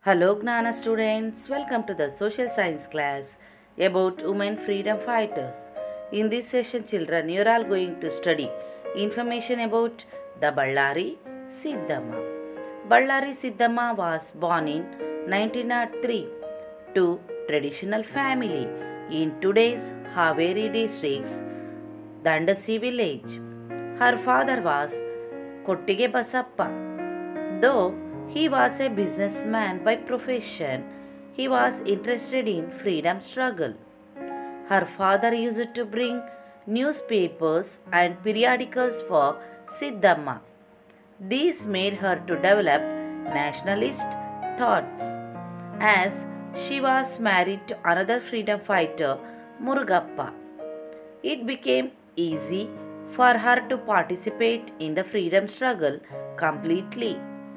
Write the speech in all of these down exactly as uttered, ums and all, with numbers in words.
Hello Gnana students, welcome to the social science class about women freedom fighters. In this session children, you are all going to study information about the Ballari Siddhamma. Ballari Siddhamma was born in nineteen oh three to traditional family in today's Haveri district's Dandasi village. Her father was Kottige Basappa. Though he was a businessman by profession, he was interested in freedom struggle. Her father used to bring newspapers and periodicals for Siddhamma. These made her to develop nationalist thoughts. As she was married to another freedom fighter, Murugappa, it became easy for her to participate in the freedom struggle completely.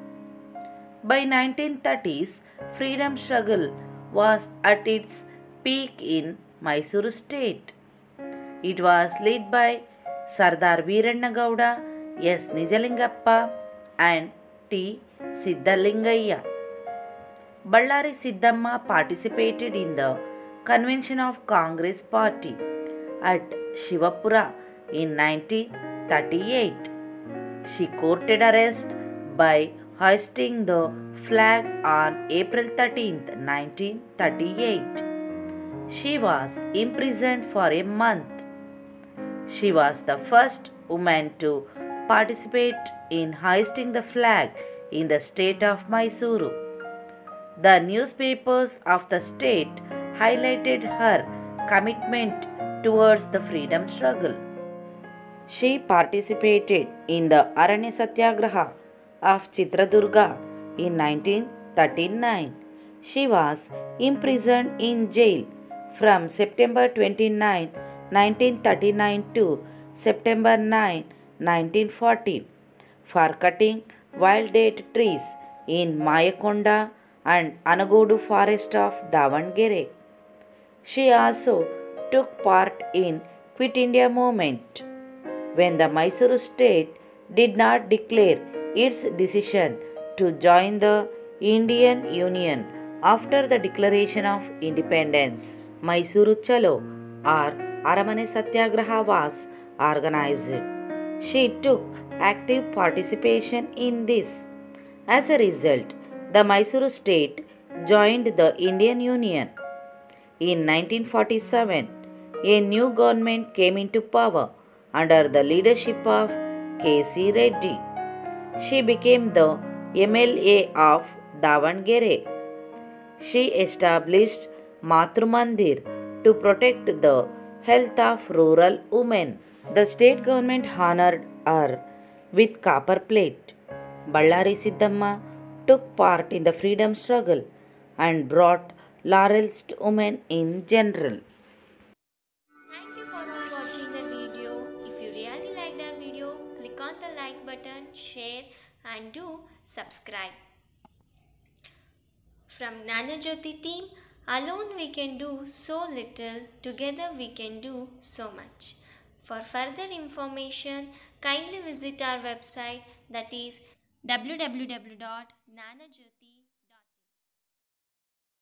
By nineteen thirties, freedom struggle was at its peak in Mysuru state. It was led by Sardar Veeranna Gowda, S. Nijalingappa and T. Siddhalingayya. Ballari Siddhamma participated in the convention of Congress Party at Shivapura in nineteen thirty-eight. She courted arrest by hoisting the flag on April thirteenth, nineteen thirty-eight. She was imprisoned for a month. She was the first woman to participate in hoisting the flag in the state of Mysuru. The newspapers of the state highlighted her commitment towards the freedom struggle. She participated in the Aranya Satyagraha of Chitradurga in nineteen thirty-nine. She was imprisoned in jail from September twenty-ninth, nineteen thirty-nine to September ninth, nineteen forty for cutting wild date trees in Mayakonda and Anagodu forest of Davangere. She also took part in Quit India movement when the Mysuru state did not declare its decision to join the Indian Union after the declaration of independence. Mysuru Chalo or Aramane Satyagraha was organized. She took active participation in this. As a result, the Mysuru state joined the Indian Union. In nineteen forty-seven, a new government came into power under the leadership of K C Reddy. She became the M L A of Davangere. She established Matru Mandir to protect the health of rural women. The state government honored her with copper plate. Ballari Siddhamma took part in the freedom struggle and brought laurels to women in general. Thank you for watching the video. If you really liked our video, click on the like button, share and do subscribe. From Gnanajyoti team, alone we can do so little, together we can do so much. For further information, kindly visit our website, that is w w w dot gnanajyoti